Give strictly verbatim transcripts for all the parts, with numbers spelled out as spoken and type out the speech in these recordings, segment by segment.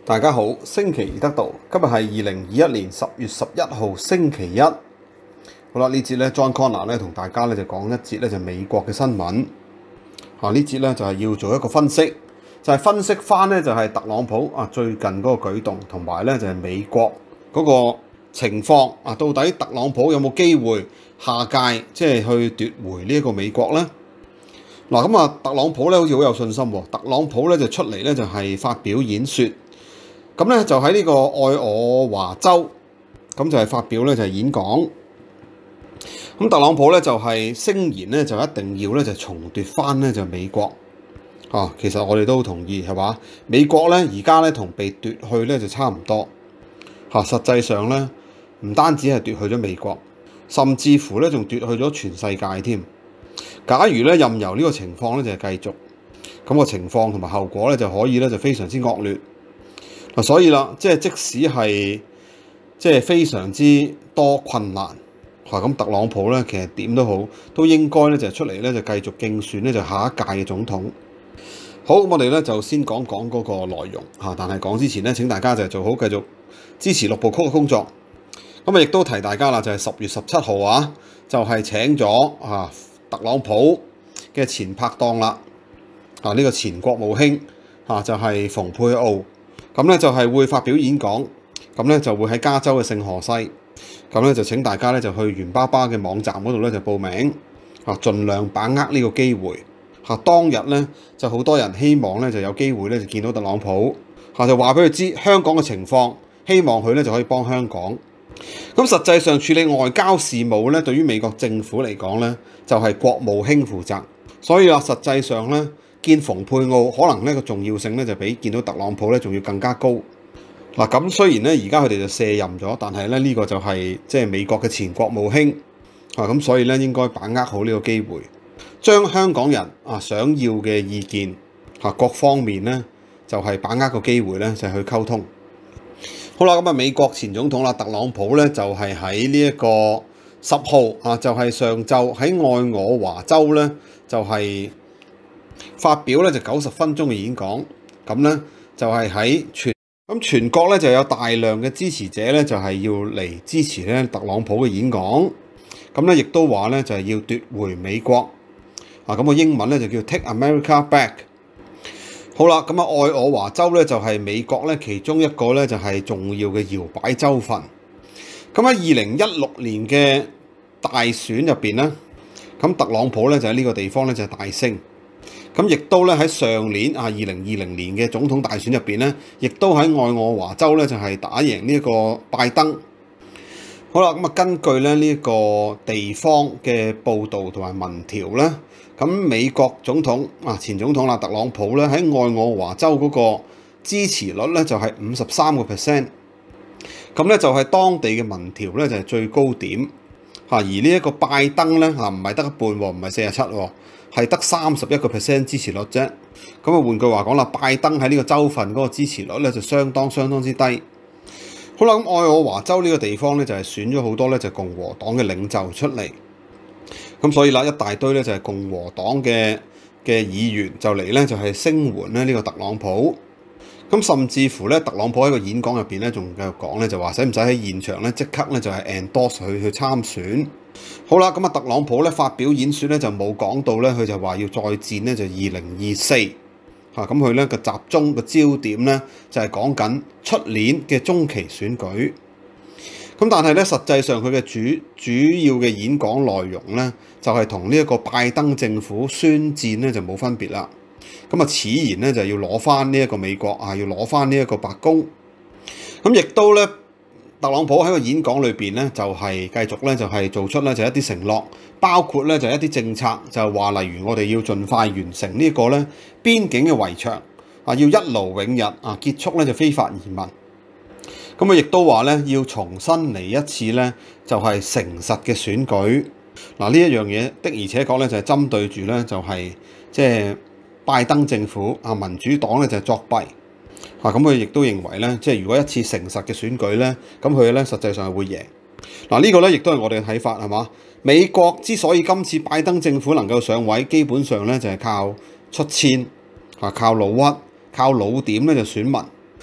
大家好，星期二得到，今日係二零二一年十月十一號星期一。好啦，呢節咧 John Connor 咧同大家咧就講一節咧就美國嘅新聞。啊，呢節咧就係要做一個分析，就係、是、分析翻咧就係特朗普啊最近嗰個舉動，同埋咧就係美國嗰個情況啊，到底特朗普有冇機會下屆即係去奪回呢一個美國咧？嗱，咁啊，特朗普咧好似好有信心喎。特朗普咧就出嚟咧就係發表演說。咁咧就喺呢個愛荷華州，咁就係發表咧就係演講。咁特朗普咧就係聲言咧就一定要咧就重奪翻咧就美國。啊，其實我哋都好同意係嘛？美國咧而家咧同被奪去咧就差唔多。嚇，實際上咧唔單止係奪去咗美國，甚至乎咧仲奪去咗全世界添。假如咧任由呢個情況咧就係繼續，咁個情況同埋後果咧就可以咧就非常之惡劣。嗱，所以啦，即係即使係即係非常之多困難，嚇咁特朗普咧，其實點都好，都應該咧就出嚟咧就繼續競選咧就下一屆嘅總統。好，我哋咧就先講講嗰個內容嚇，但係講之前咧，請大家就做好繼續支持六部曲嘅工作。咁啊，亦都提大家啦，就係十月十七號啊，就係請咗啊特朗普嘅前拍檔啦，啊呢個前國務卿啊就係蓬佩奧。咁咧就係會發表演講，咁咧就會喺加州嘅聖荷西，咁咧就請大家咧就去袁爸爸嘅網站嗰度咧就報名，啊，盡量把握呢個機會。嚇，當日咧就好多人希望咧就有機會咧就見到特朗普，嚇就話俾佢知香港嘅情況，希望佢咧就可以幫香港。咁實際上處理外交事務咧，對於美國政府嚟講咧，就係國務卿負責，所以啊，實際上咧。見蓬佩奧可能呢個重要性咧就比見到特朗普咧仲要更加高。嗱，咁雖然咧而家佢哋就卸任咗，但係咧呢個就係即係美國嘅前國務卿啊，咁所以咧應該把握好呢個機會，將香港人啊想要嘅意見啊各方面咧就係把握個機會咧就係去溝通。好啦，咁啊美國前總統啦特朗普咧就係喺呢一個十號啊就係上晝喺愛荷華州咧就係。發表咧就九十分鐘嘅演講，咁咧就係喺全咁全國咧就有大量嘅支持者咧就係要嚟支持咧特朗普嘅演講，咁咧亦都話咧就係要奪回美國，啊咁個英文咧就叫 Take America Back。好啦，咁啊愛荷華州咧就係美國咧其中一個咧就係重要嘅搖擺州份。咁喺二零一六年嘅大選入邊咧，咁特朗普咧就喺呢個地方咧就係大勝。咁亦都咧喺上年啊，二零二零年嘅總統大選入邊咧，亦都喺愛荷華州咧就係打贏呢一個拜登。好啦，咁啊根據咧呢一個地方嘅報導同埋民調咧，咁美國總統啊前總統啦特朗普咧喺愛荷華州嗰個支持率咧就係五十三個 percent，咁咧就係當地嘅民調咧就係最高點嚇，而呢一個拜登咧嚇唔係得一半喎，唔係四十七喎。係得三十一個 percent 支持率啫，咁啊換句話講啦，拜登喺呢個州份嗰個支持率咧就相當相當之低。好啦，咁愛荷華州呢個地方咧就係選咗好多咧就共和黨嘅領袖出嚟，咁所以啦一大堆咧就係共和黨嘅嘅議員就嚟咧就係聲援咧呢個特朗普。咁甚至乎咧，特朗普喺個演講入邊咧，仲繼續講咧，就話使唔使喺現場咧即刻咧就係 endorse 佢去參選。好啦，咁啊，特朗普咧發表演說咧就冇講到咧，佢就話要再戰咧就二零二四嚇，咁佢咧個集中個焦點咧就係講緊出年嘅中期選舉。咁但係咧，實際上佢嘅主主要嘅演講內容咧，就係同呢一個拜登政府宣戰咧就冇分別啦。咁啊，此言咧就要攞翻呢一個美國啊，要攞翻呢一個白宮。咁亦都咧，特朗普喺個演講裏邊咧，就係繼續咧就係做出咧就一啲承諾，包括咧就一啲政策，就係話例如我哋要盡快完成呢個咧邊境嘅圍牆啊，要一勞永逸啊，結束咧就非法移民。咁啊，亦都話咧要重新嚟一次咧，就係誠實嘅選舉。嗱，呢一樣嘢的而且確咧就係針對住咧就係即係拜登政府啊，民主黨咧就係作弊啊。咁佢亦都認為咧，即係如果一次誠實嘅選舉咧，咁佢咧實際上係會贏。嗱，呢個咧亦都係我哋嘅睇法係嘛？美國之所以今次拜登政府能夠上位，基本上咧就係靠出千啊，靠老屈，靠老點咧就選民。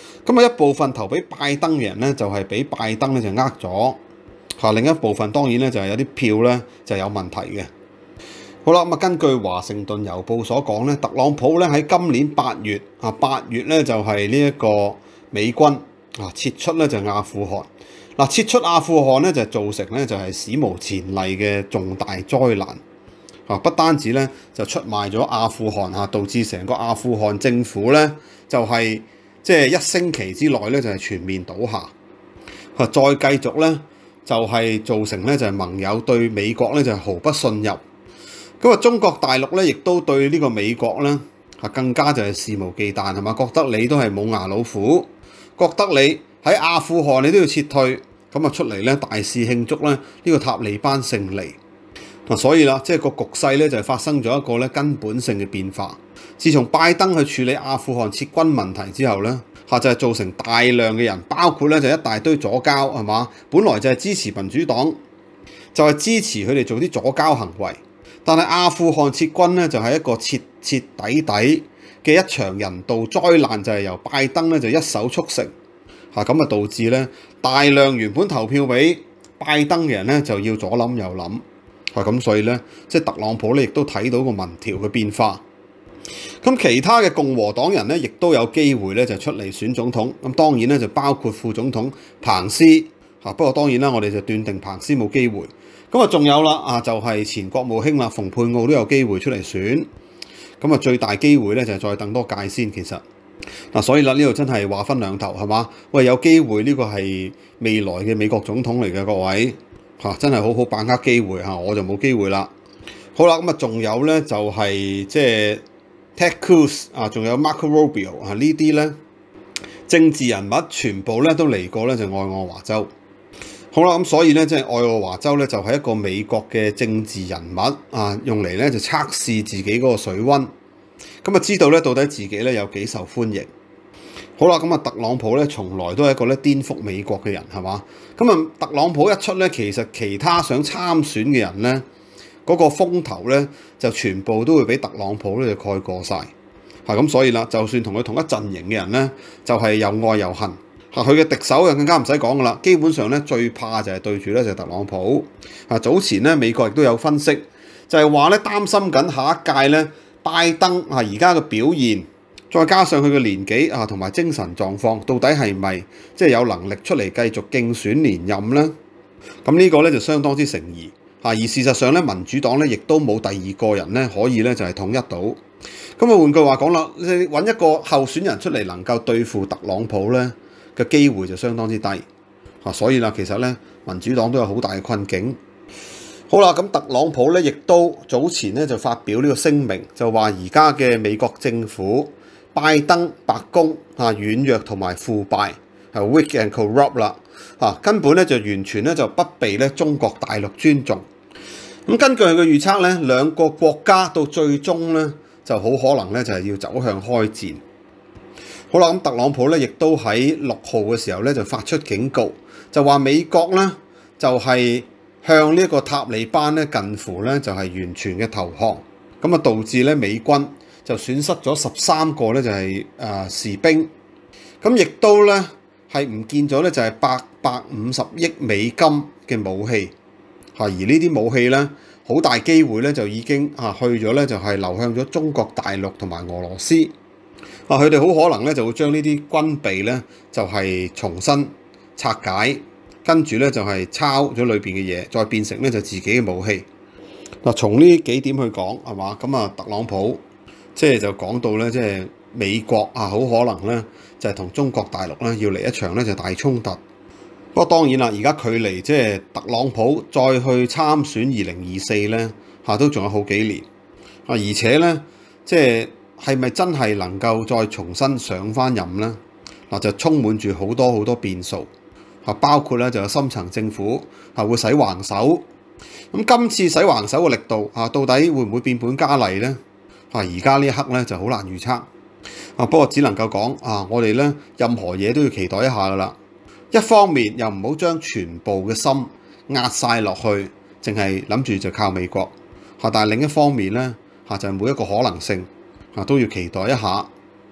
咁啊一部分投俾拜登嘅人咧就係俾拜登咧就呃咗嚇，另一部分當然咧就係有啲票咧就有問題嘅。好啦，咁啊根據華盛頓郵報所講咧，特朗普咧喺今年八月啊八月咧就係呢一個美軍啊撤出咧就阿富汗。嗱，撤出阿富汗咧就造成咧就係史無前例嘅重大災難啊！不單止咧就出賣咗阿富汗嚇，導致成個阿富汗政府咧就係即係一星期之內咧就係全面倒下啊！再繼續咧就係造成咧就係盟友對美國咧就係毫不信任。咁啊，中國大陸咧亦都對呢個美國咧啊更加就係肆無忌憚，係嘛？覺得你都係冇牙老虎，覺得你喺阿富汗你都要撤退，咁啊出嚟咧大肆慶祝咧呢個塔利班勝利。嗱，所以啦，即係個局勢咧就係發生咗一個咧根本性嘅變化。自從拜登去處理阿富汗撤軍問題之後咧，嚇就係造成大量嘅人，包括咧就一大堆左膠係嘛，本來就係支持民主黨，就係支持佢哋做啲左膠行為。但係阿富汗撤軍咧就係一個徹徹底底嘅一場人道災難，就係由拜登咧就一手促成嚇，咁啊導致咧大量原本投票俾拜登嘅人咧就要左諗右諗嚇，咁所以咧即係特朗普咧亦都睇到個民調嘅變化。咁其他嘅共和黨人咧亦都有機會咧就出嚟選總統，咁當然咧就包括副總統彭斯嚇，不過當然啦，我哋就斷定彭斯冇機會。咁啊，仲有啦，啊就係前國務卿啦，蓬佩奧都有機會出嚟選。咁啊，最大機會咧就係再等多屆先。其實嗱，所以啦，呢度真係話分兩頭係嘛？喂，有機會呢個係未來嘅美國總統嚟嘅，各位嚇，真係好好把握機會嚇，我就冇機會啦。好啦，咁啊，仲有咧就係即係 Ted Cruz 啊，仲有 Marco Rubio 啊，呢啲咧政治人物全部咧都嚟過咧就愛荷華州。好啦，咁所以咧，即係愛荷華州咧，就係一個美國嘅政治人物啊，用嚟咧就測試自己嗰個水溫，咁啊知道咧到底自己咧有幾受歡迎。好啦，咁啊特朗普咧從來都係一個咧顛覆美國嘅人，係嘛？咁啊特朗普一出咧，其實其他想參選嘅人咧，嗰個風頭咧就全部都會俾特朗普咧就蓋過晒。係咁，所以啦，就算同佢同一陣營嘅人咧，就係又愛又恨。嚇，佢嘅敵手就更加唔使講噶啦，基本上咧最怕就係對住咧就係特朗普。啊，早前咧美國亦都有分析，就係話咧擔心緊下一屆咧拜登啊而家嘅表現，再加上佢嘅年紀啊同埋精神狀況，到底係咪即係有能力出嚟繼續競選連任咧？咁呢個咧就相當之成疑。嚇，而事實上咧民主黨咧亦都冇第二個人咧可以咧就係統一到。咁啊換句話講啦，你揾一個候選人出嚟能夠對付特朗普咧嘅機會就相當之低嚇，所以啦，其實咧民主黨都有好大嘅困境。好啦，咁特朗普咧亦都早前咧就發表呢個聲明，就話而家嘅美國政府、拜登白宮啊軟弱同埋腐敗，係 weak and corrupt 啦嚇，根本咧就完全咧就不被咧中國大陸尊重。咁根據佢嘅預測咧，兩個國家到最終咧就好可能咧就係要走向開戰。好啦，咁特朗普咧亦都喺六號嘅時候咧就發出警告，就話美國咧就係向呢一個塔利班咧近乎咧就係完全嘅投降，咁啊導致咧美軍就損失咗十三個咧就係誒士兵，咁亦都咧係唔見咗咧就係八百五十億美金嘅武器嚇，而呢啲武器咧好大機會咧就已經嚇去咗咧就係流向咗中國大陸同埋俄羅斯。啊！佢哋好可能咧就會將呢啲軍備咧就係、是、重新拆解，跟住咧就係、是、抄咗裏邊嘅嘢，再變成咧就自己嘅武器。嗱，從呢幾點去講係嘛？咁啊，特朗普即係就講到咧，即係美國啊，好可能咧就係、是、同中國大陸咧要嚟一場咧就大衝突。不過當然啦，而家距離即係特朗普再去參選二零二四咧嚇都仲有好幾年啊，而且咧即係。係咪真係能夠再重新上翻任呢？嗱，就充滿住好多好多變數，嚇，包括咧就有深層政府係會洗橫手。咁今次洗橫手嘅力度嚇，到底會唔會變本加厲呢？嚇，而家呢一刻咧就好難預測。啊，不過只能夠講啊，我哋咧任何嘢都要期待一下噶啦。一方面又唔好將全部嘅心壓晒落去，淨係諗住就靠美國嚇。但係另一方面咧嚇，就係每一個可能性。啊，都要期待一下。嗱，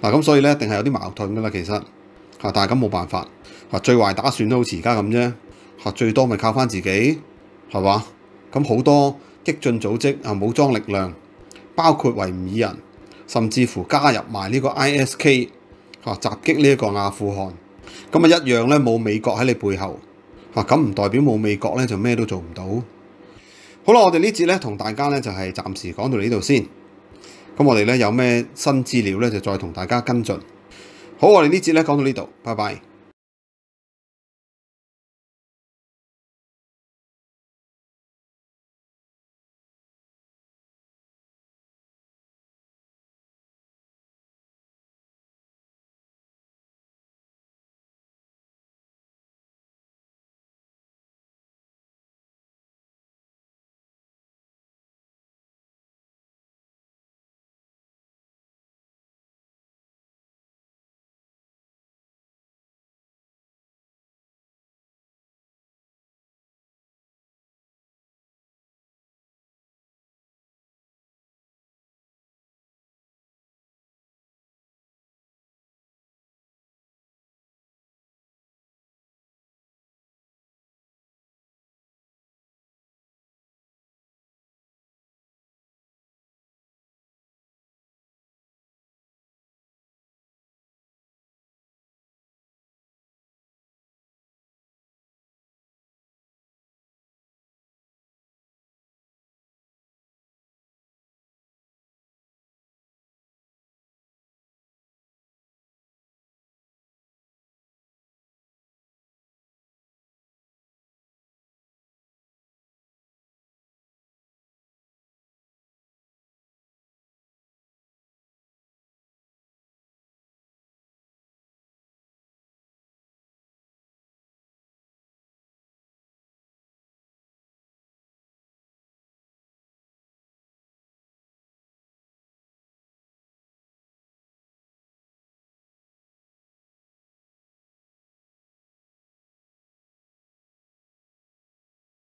嗱，咁所以咧一定係有啲矛盾噶啦，其實嚇，但係咁冇辦法嚇，最壞打算都好似而家咁啫嚇，最多咪靠翻自己係嘛？咁好多激進組織啊，武裝力量，包括維吾爾人，甚至乎加入埋呢個 I S K 嚇，襲擊呢一個阿富汗，咁啊一樣咧冇美國喺你背後嚇，咁唔代表冇美國咧就咩都做唔到。好啦，我哋呢節咧同大家咧就係暫時講到呢度先。咁我哋咧有咩新資料咧就再同大家跟進。好，我哋呢節咧講到呢度，拜拜。